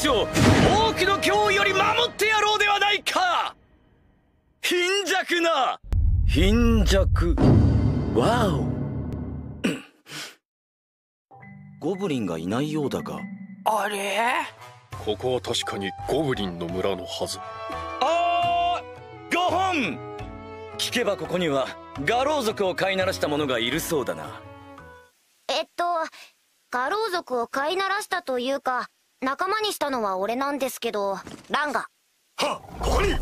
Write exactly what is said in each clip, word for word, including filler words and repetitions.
ちを多くの脅威より守ってやろうではないか。貧弱な貧弱。わおゴブリンがいないようだが。 あれ、 ここは確かにゴブリンの村のはず。 あーごほん。聞けばここにはガロウ族を飼いならした者がいるそうだな。 えっとガロウ族を飼いならしたというか仲間にしたのは俺なんですけど、ランが。 はっ、ここに。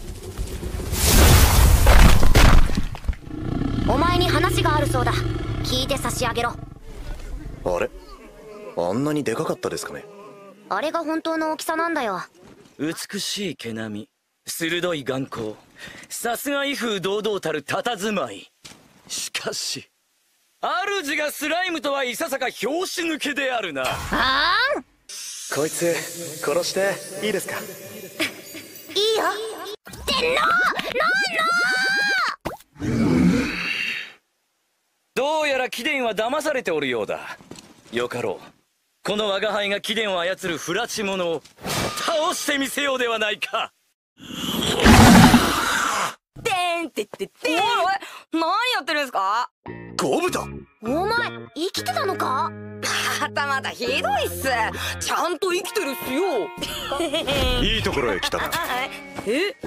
お前に話があるそうだ。聞いて差し上げろ。 あれ、あんなにでかかったですかね。 あれが本当の大きさなんだよ。 美しい毛並み、鋭い眼光、さすが威風堂々たる佇まい。しかし主がスライムとはいささか拍子抜けであるな。 あーん。 こいつ殺していいですか。 いいよ。ってのどうやら貴殿は騙されておるようだ。よかろう、この我が輩が貴殿を操る不埒者を倒してみせようではないか。 てんてってってん。おいおい、何やってるんですか。 ゴブタ。 お前生きてたのか。 またまたひどいっす。ちゃんと生きてるっすよ。 いいところへ来たな。 えええ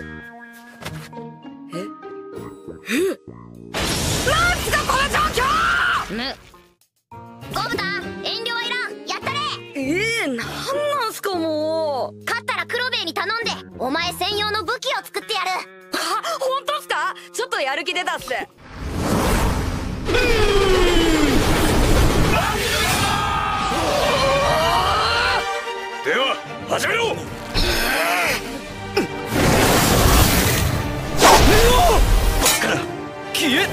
なんすかこの状況。 むゴブタ、遠慮はいらん。やったれ。 ええ、なんなんすかもう。 勝ったらクロベエに頼んでお前専用の武器を作ってやる。 あ、本当っすか。ちょっとやる気出たっす。 では始めろ。 消え。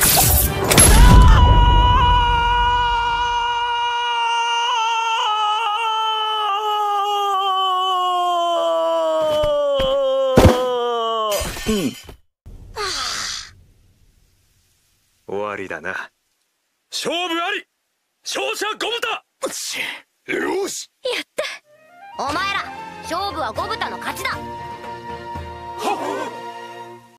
終わりだな。勝負あり。勝者ゴブタ。よし。 やった。お前ら勝負はゴブタの勝ちだ。 はっ。